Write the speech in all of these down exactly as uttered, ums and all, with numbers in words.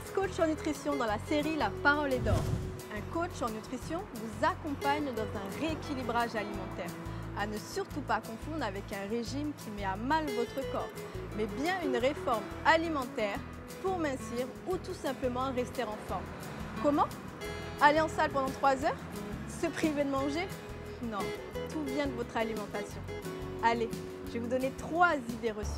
coach en nutrition dans la série La Parole est d'or. Un coach en nutrition vous accompagne dans un rééquilibrage alimentaire. À ne surtout pas confondre avec un régime qui met à mal votre corps, mais bien une réforme alimentaire pour mincir ou tout simplement rester en forme. Comment? Aller en salle pendant trois heures? Se priver de manger? Non, tout vient de votre alimentation. Allez, je vais vous donner trois idées reçues.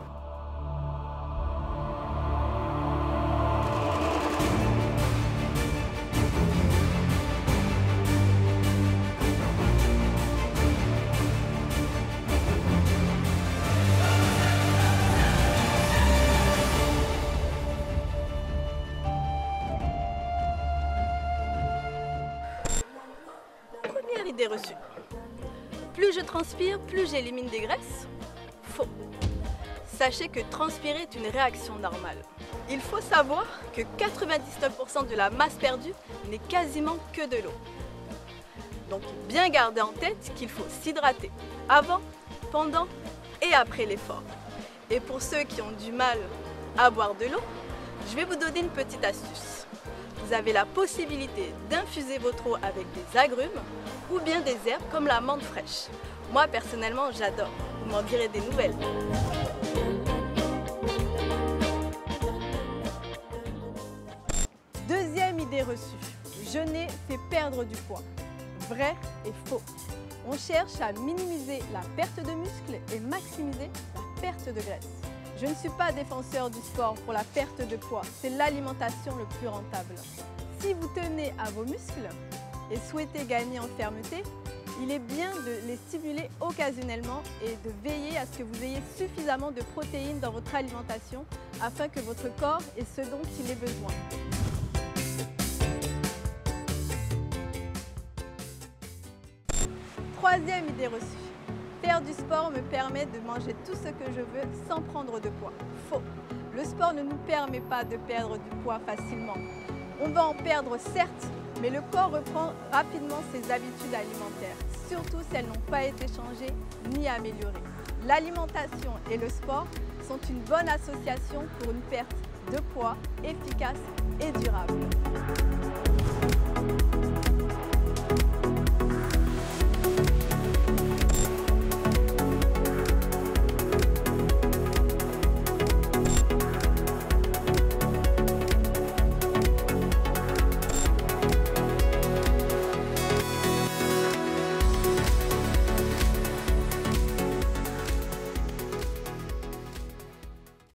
Première idée reçue. Plus je transpire, plus j'élimine des graisses? Faux. Sachez que transpirer est une réaction normale. Il faut savoir que quatre-vingt-dix-neuf pour cent de la masse perdue n'est quasiment que de l'eau. Donc bien garder en tête qu'il faut s'hydrater avant, pendant et après l'effort. Et pour ceux qui ont du mal à boire de l'eau, je vais vous donner une petite astuce. Vous avez la possibilité d'infuser votre eau avec des agrumes ou bien des herbes comme la menthe fraîche. Moi personnellement j'adore, vous m'en direz des nouvelles. Deuxième idée reçue, jeûner fait perdre du poids. Vrai et faux. On cherche à minimiser la perte de muscles et maximiser la perte de graisse. Je ne suis pas défenseur du sport pour la perte de poids, c'est l'alimentation le plus rentable. Si vous tenez à vos muscles et souhaitez gagner en fermeté, il est bien de les stimuler occasionnellement et de veiller à ce que vous ayez suffisamment de protéines dans votre alimentation afin que votre corps ait ce dont il ait besoin. Troisième idée reçue. Faire du sport me permet de manger tout ce que je veux sans prendre de poids. Faux. Le sport ne nous permet pas de perdre du poids facilement. On va en perdre certes, mais le corps reprend rapidement ses habitudes alimentaires, surtout si elles n'ont pas été changées ni améliorées. L'alimentation et le sport sont une bonne association pour une perte de poids efficace et durable.